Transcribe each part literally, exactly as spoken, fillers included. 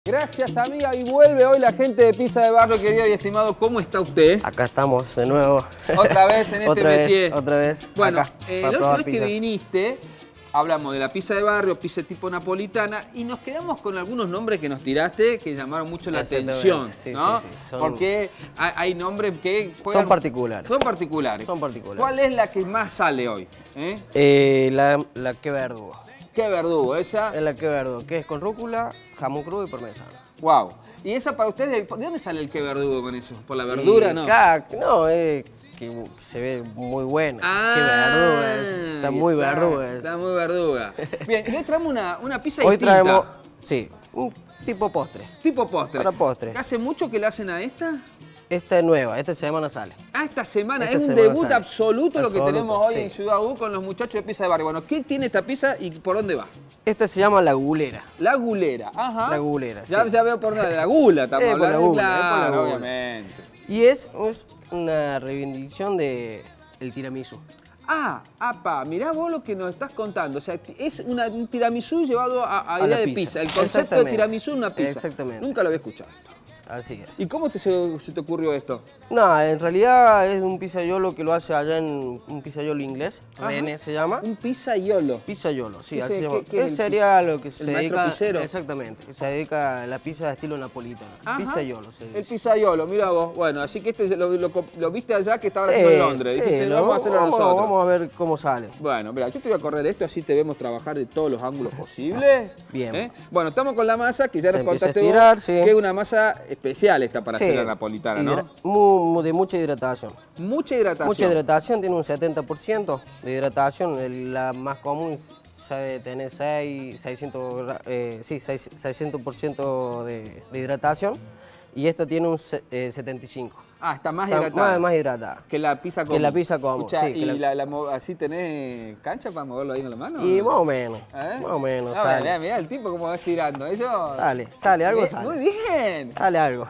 Gracias, amiga. Y vuelve hoy la gente de Pizza de Barrio, querido y estimado. ¿Cómo está usted? Acá estamos de nuevo. Otra vez en este otra métier. Vez, otra vez. Bueno, acá, eh, para la última probar vez que pizzas. viniste, hablamos de la pizza de barrio, pizza tipo napolitana, y nos quedamos con algunos nombres que nos tiraste que llamaron mucho la atención, sí, ¿no? sí, sí. Son, Porque hay, hay nombres que juegan, son particulares. Son particulares. Son particulares. ¿Cuál es la que más sale hoy? ¿Eh? Eh, la, la que verdugo. ¿Qué verdugo? Esa. Es la que verdugo, que es con rúcula, jamón crudo y parmesano. Wow. ¿Y esa para ustedes, de dónde sale el que verdugo con eso? ¿Por la verdura, y, no? Claro, no, es que se ve muy buena. Ah, qué verduga es. Está muy está, verduga. Es. Está muy verduga. Bien, y hoy traemos una, una pizza Hoy distinta. traemos, sí, un tipo postre. Tipo postre. Para postre. ¿Hace mucho que le hacen a esta? Esta es nueva, esta semana sale. Ah, esta semana. Esta es un semana debut sale. absoluto, lo que Absoluto, tenemos hoy sí. en Ciudad U con los muchachos de Pizza de Barrio. Bueno, ¿qué tiene esta pizza y por dónde va? Esta se llama la gulera. La gulera. Ajá. La gulera, Ya, sí. ya veo por dónde. La gula, estamos Es por la hablando. gula, es por la Claro, gula. obviamente. Y es, es una reivindicación de el tiramisú. Ah, apa, mirá vos lo que nos estás contando. O sea, es una, un tiramisú llevado a, a, A idea la de pizza. pizza. El concepto de Exactamente. tiramisú en una pizza. Exactamente. Nunca lo había escuchado esto. Así es. ¿Y cómo te, se, se te ocurrió esto? No, en realidad es un pizzaiolo que lo hace allá en un pizzaiolo inglés. Ajá. René se llama. Un pizzaiolo. Pizzaiolo, sí, ¿Qué así se- se llama. qué- qué es el sería lo que se maestro dedica. pizzero? Exactamente. Que se dedica a la pizza de estilo napolitano. Ajá. Pizzaiolo se El dice. pizzaiolo, mira vos. Bueno, así que este lo, lo- lo viste allá que estaba Sí, haciendo en Londres. sí, Dijiste, lo- vamos a hacerlo vamos, nosotros. Vamos a ver cómo sale. Bueno, mira, yo te voy a correr esto, así te vemos trabajar de todos los ángulos posibles. Bien. ¿Eh? Bueno, estamos con la masa, que ya Se nos empieza a contaste estirar, vos, sí. que es una masa especial esta para Sí, hacer la napolitana, ¿no? hidra- mu- mu- de mucha hidratación. Mucha hidratación. Mucha hidratación, tiene un setenta por ciento de hidratación. El- La más común sabe tener seis, seiscientos, gra- eh, sí, seis- seiscientos por ciento de, de hidratación. Y esta tiene un se- eh, setenta y cinco por ciento. Ah, está más Está hidratada. más, más hidratada. Que la pizza común. Que la pizza común, Escuchá, sí, que ¿y la- la- la mo- así tenés cancha para moverlo ahí con la mano? Y o no? más o menos, ¿Eh? más o menos, Ah, sale. mirá, mirá el tipo cómo va estirando. Eso... Sale, sale, algo Bien, sale. Muy bien. Sale algo.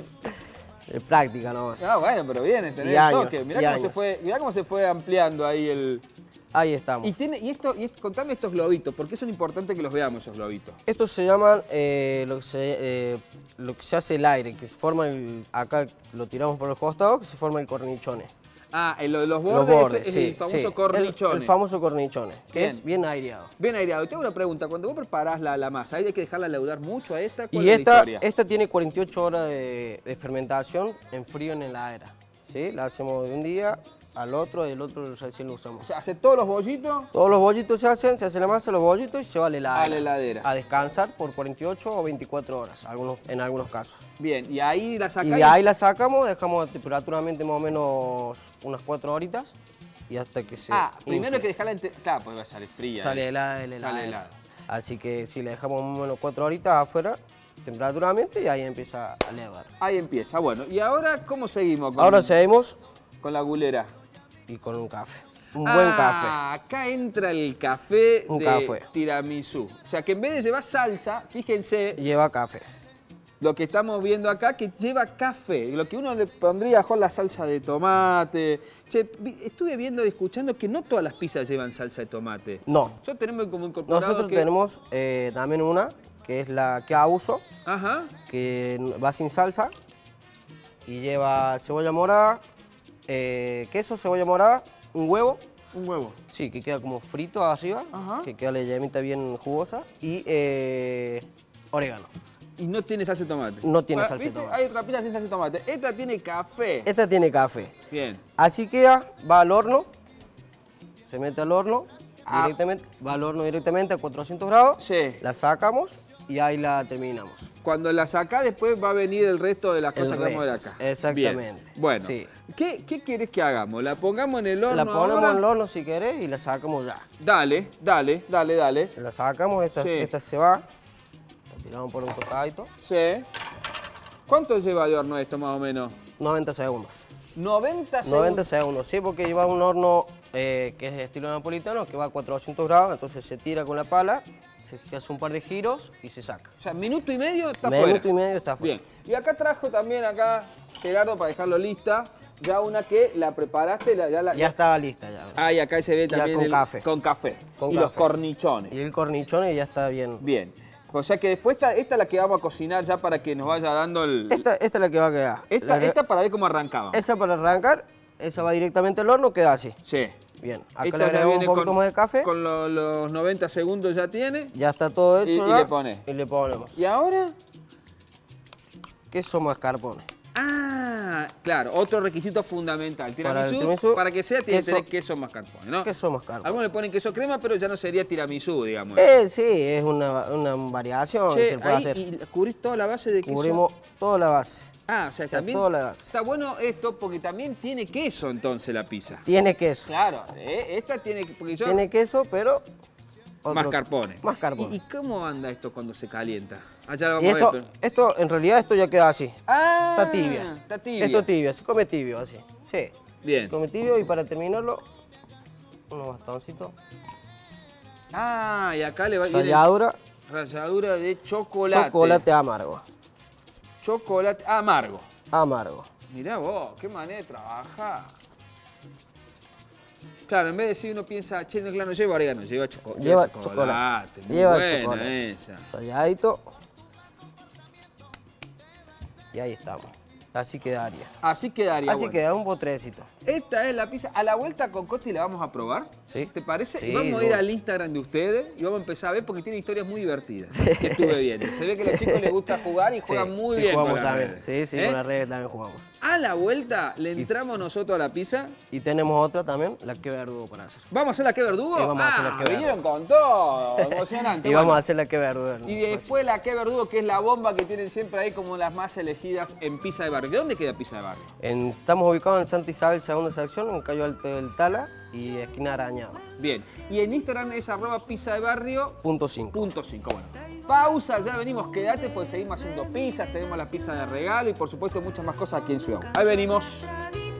Es práctica nomás. Ah, bueno, pero bien, tenés Y el años, toque. Mirá y cómo, se años. fue, mirá cómo se fue ampliando ahí el... Ahí estamos. Y, tiene, y esto, y esto- contame estos globitos, porque son importantes que los veamos esos globitos. Estos se llaman eh, lo, que se, eh, lo que se hace el aire, que se forma el, acá lo tiramos por los costados, que se forma el cornichone. Ah, en lo de los Los bordes, bordes, es sí, el famoso sí. cornichone. El, el famoso cornichone, que Bien. es bien aireado. Bien aireado. Te hago una pregunta, cuando vos preparás la, la masa, ¿hay que dejarla leudar mucho a esta? ¿Cuál Y es la esta, historia? esta tiene cuarenta y ocho horas de, de fermentación en frío en la heladera. ¿Sí? La hacemos de un día al otro y el otro recién lo usamos. O sea, hace todos los bollitos. Todos los bollitos se hacen, se hace la masa, los bollitos y se va a la heladera. A la heladera. A descansar por cuarenta y ocho o veinticuatro horas, algunos, en algunos casos. Bien, y ahí la Y sacás. de ahí la sacamos, dejamos a temperatura ambiente más o menos unas cuatro horitas y hasta que se Ah, primero infle. hay que dejarla... Ente... Claro, pues va a salir fría. Sale eh. helada de la Sale heladera. helada. Así que si le dejamos más o menos cuatro horitas afuera, temperatura ambiente y ahí empieza a levar. Ahí empieza. Bueno, ¿y ahora cómo seguimos con, Ahora seguimos con la gulera? y con un café. Un buen café. Ah, acá entra el café Un de café. tiramisú. O sea, que en vez de llevar salsa, fíjense Lleva café. lo que estamos viendo acá, que lleva café. Lo que uno le pondría mejor la salsa de tomate. Che, vi- estuve viendo y escuchando que no todas las pizzas llevan salsa de tomate. No. Nosotros tenemos como incorporado Nosotros que... tenemos eh, también una, que es la que abuso, Ajá. que va sin salsa y lleva cebolla morada, eh, queso, cebolla morada, un huevo, Un huevo. sí, que queda como frito arriba, Ajá. que queda la yemita bien jugosa, y eh, orégano. Y no tiene salsa de tomate. No tiene Ah, salsa de ¿viste? tomate. Hay otra pizza sin salsa de tomate. Esta tiene café. Esta tiene café. Bien. Así queda, va al horno, se mete al horno, Ah. directamente, va al horno directamente a cuatrocientos grados, Sí. la sacamos y ahí la terminamos. Cuando la sacás, después va a venir el resto de las El cosas que vamos a ver resto, acá. exactamente. Bien. Bueno, Sí. ¿qué, ¿qué quieres que hagamos? ¿La pongamos en el horno La ponemos ahora? en el horno si querés y la sacamos ya. Dale, dale, dale, dale. La sacamos, esta, Sí. esta se va, la tiramos por un tocadito, Sí. ¿Cuánto lleva de horno esto más o menos? noventa segundos. noventa segundos. noventa segundos, sí, porque lleva un horno eh, que es de estilo napolitano, que va a cuatrocientos grados, entonces se tira con la pala, se hace un par de giros y se saca. O sea, minuto y medio está Minuto fuera. y medio está fuera. Bien. Y acá trajo también, acá, Gerardo, para dejarlo lista, ya una que la preparaste, la, ya la... Ya estaba lista ya. Ah, y acá se ve Ya también con el- café. Con café. Con y los café. cornichones. Y el cornichone ya está bien. Bien. O sea que después esta, esta es la que vamos a cocinar ya para que nos vaya dando el... Esta, esta es la que va a quedar. Esta, La- esta para ver cómo arrancaba. Esa para arrancar, esa va directamente al horno, queda así. Sí. Bien, acá Esta le ya agregamos un viene poquito con, más de café. con lo- los noventa segundos ya tiene. Ya está todo hecho. Y- y ya, le pone. Y le ponemos ¿Y ahora? queso mascarpone. Ah, claro, otro requisito fundamental. Para el Tiramisú, tiramisú, para que sea, tiene que queso- tener queso mascarpone, ¿no? Queso mascarpone. Algunos le ponen queso crema, pero ya no sería tiramisú, digamos. Eh, sí, es una, una variación que Che, se puede ahí, hacer. y cubrís toda la base de queso. Cubrimos toda la base. Ah, o sea, o sea, también toda la base. está bueno esto porque también tiene queso entonces la pizza. Tiene queso. Claro, ¿eh? Esta tiene, porque yo... Tiene queso, pero... otro- mascarpone. Mascarpone. ¿Y, y cómo anda esto cuando se calienta? Allá lo Y vamos esto, a ver. pero- esto, en realidad, esto ya queda así. Ah, Está tibia. Está tibia. Esto tibia, se come tibio, así. Sí. Bien. Se come tibio y para terminarlo, unos bastoncitos. Ah, y acá le va a ir Ralladura, ralladura de chocolate. chocolate amargo. Chocolate amargo. Amargo. Mirá vos, qué manera de trabajar. Claro, en vez de decir uno piensa, che, no, claro, no lleva orégano, lleva, choco Lleva chocolate. chocolate. Muy Lleva buena chocolate. esa. Ralladito. Y ahí estamos. Así quedaría. Así quedaría Así bueno. queda un potrecito. Esta es la pizza. A la vuelta con Coti la vamos a probar. Sí. ¿Te parece? Sí, y vamos a ir duro. al Instagram de ustedes y vamos a empezar a ver porque tiene historias muy divertidas que estuve viendo. Se ve que a los chicos les gusta jugar y juegan Sí, muy sí, bien jugamos con las también. redes. Sí, sí, ¿Eh? con las redes también jugamos. A la vuelta le entramos nosotros a la pizza. Y tenemos otra también, la que verdugo para hacer. ¿Vamos a hacer la que verdugo? Sí, vamos a hacer la Ah, que verdugo. vinieron con todo. Emocionante. Y Bueno, vamos a hacer la que verdugo. y después la que verdugo, que es la bomba que tienen siempre ahí como las más elegidas en Pizza de Barrio. ¿De dónde queda Pizza de Barrio? En- estamos ubicados en Santa Isabel, segunda sección, en Cayo Alto del Tala y esquina Arañado. Bien. Y en Instagram es arroba pizza de barrio Punto cinco. punto cinco. Bueno, pausa, ya venimos, quédate porque seguimos haciendo pizzas, tenemos la pizza de regalo y por supuesto muchas más cosas aquí en Ciudad. Ahí venimos.